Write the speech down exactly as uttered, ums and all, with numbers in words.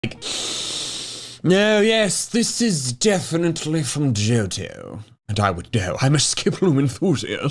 No, yes, this is definitely from Johto. And I would know, I'm a Skiploom enthusiast.